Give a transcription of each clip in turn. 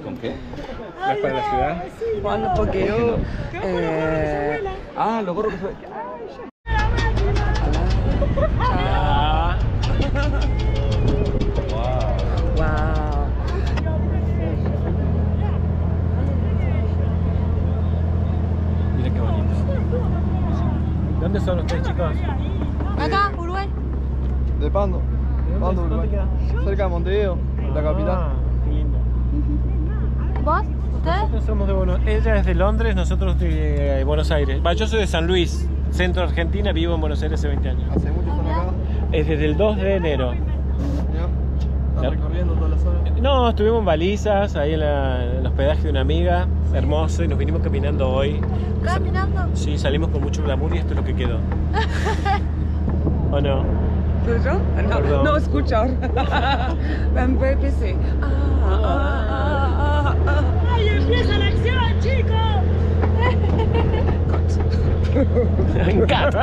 ¿Con qué? ¿Vas para la ciudad? Bueno, porque yo... Ah, lo gorro que fue. Wow. Mira qué bonito. ¿Dónde son ustedes, chicos? Acá, Uruguay. De Pando. Pando, Uruguay. Cerca de Montevideo, la capital. Qué lindo. ¿Vos? ¿Ustedes? Nosotros somos de Ella es de Londres, nosotros de Buenos Aires. Yo soy de San Luis, centro de Argentina, vivo en Buenos Aires hace 20 años. ¿Hace mucho están acá? Es desde el 2 de enero. ¿Ya? ¿Están recorriendo toda la zona? No, estuvimos en Valizas, ahí en el hospedaje de una amiga, hermoso, y nos vinimos caminando hoy. ¿Caminando? Sí, salimos con mucho glamour y esto es lo que quedó. ¿O no? ¿Perdón? No, Perdón. no escuchar. I'm very busy. ¡Ay, empieza la acción, chicos! Me encanta.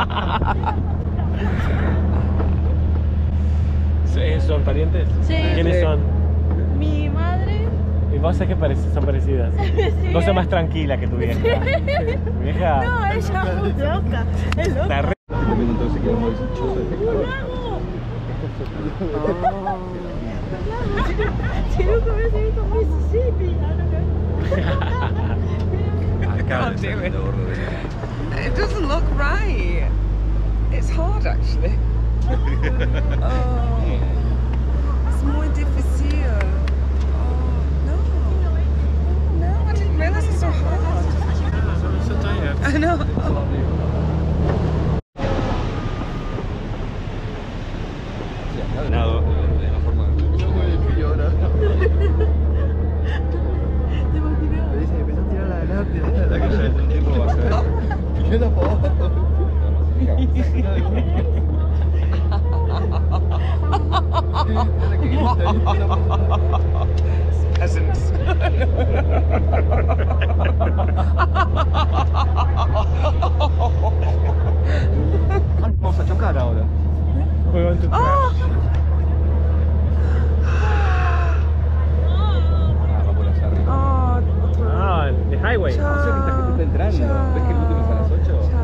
¿Son parientes? Sí. ¿Quiénes Sí. son? Mi madre. ¿Y vos sabés que son parecidas? Sí. Vos sos más tranquila que tu vieja. Mi vieja... No, ella es muy loca. Es loca. La re... Entonces quedamos dichosos de pescador. Si nunca hubiese visto Mississippi. Acá Can't do it. de gordo de... It doesn't look right. It's hard, actually. Oh, it's muy difícil. Oh, no. No, I didn't realize it's so hard. I'm so tired. I know. Sí, acá de nada, de la forma de... Yo muy difícil ahora. ¿Te imaginas? Me dice, empezó a tirar la adelante. La que ya desde un tiempo va a ser... ¿Qué la pavada? Peasants. Vamos a chocar ahora. Juego en tu Ah, vamos a hacer arriba. Oh, Ah, the highway. O sea que esta gente está entrando. ¿Ves que el último es a las 8?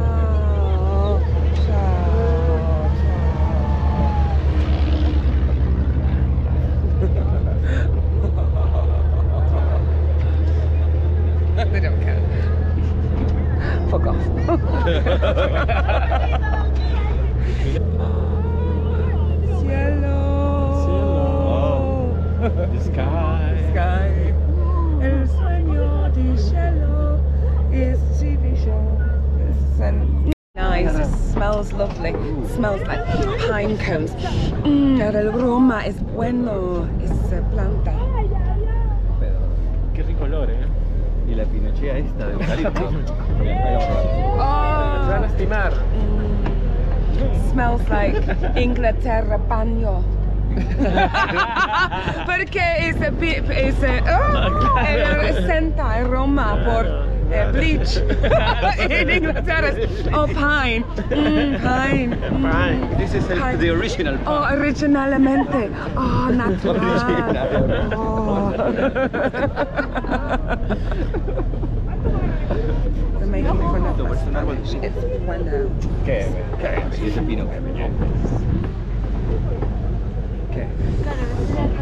They don't care. Fuck off. Cielo. The sky. Sky. El sueño de cielo is TV show. Nice. It smells lovely. It smells like pine cones. El aroma es bueno. Es planta. Qué rico olor, Y la pinochea esta de eucalipto. Te va a lastimar. Smells like Inglaterra baño. Porque senta aroma por bleach. En Inglaterra es pine. Pine. This is the original pine. Oh, originalmente. Oh, natural. Oh. They're making me fun of Es un árbol. It's bueno. ¿Qué? Y ese pino que me ¿Qué? Claro,